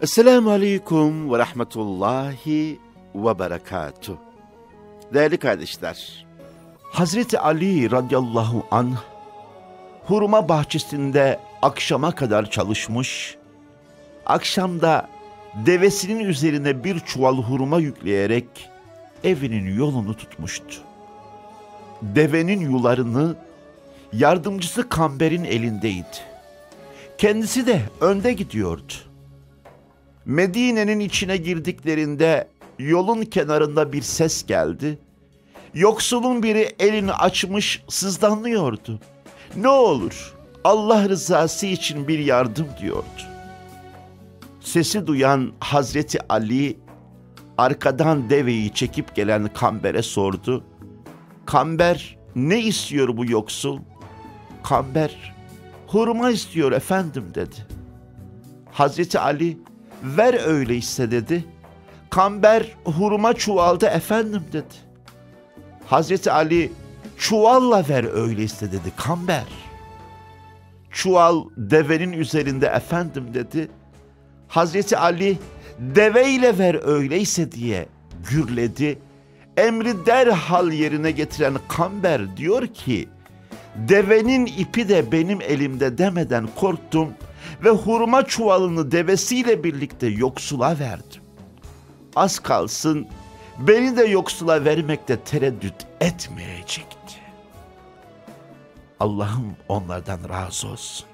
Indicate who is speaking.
Speaker 1: Esselamu Aleyküm ve Rahmetullahi ve Berekatuhu. Değerli kardeşler, Hazreti Ali radıyallahu anh, hurma bahçesinde akşama kadar çalışmış, akşamda devesinin üzerine bir çuval hurma yükleyerek evinin yolunu tutmuştu. Devenin yularını yardımcısı Kamber'in elindeydi. Kendisi de önde gidiyordu. Medine'nin içine girdiklerinde yolun kenarında bir ses geldi. Yoksulun biri elini açmış sızlanıyordu. Ne olur Allah rızası için bir yardım diyordu. Sesi duyan Hazreti Ali arkadan deveyi çekip gelen Kamber'e sordu. Kamber, ne istiyor bu yoksul? Kamber, hurma istiyor efendim dedi. Hazreti Ali, ver öyleyse dedi. Kamber, hurma çuvalda efendim dedi. Hazreti Ali, çuvalla ver öyleyse dedi Kamber. Çuval devenin üzerinde efendim dedi. Hazreti Ali, deveyle ver öyleyse diye gürledi. Emri derhal yerine getiren Kamber diyor ki, devenin ipi de benim elimde demeden korktum ve hurma çuvalını devesiyle birlikte yoksula verdim. Az kalsın beni de yoksula vermekte tereddüt etmeyecekti. Allah'ım onlardan razı olsun.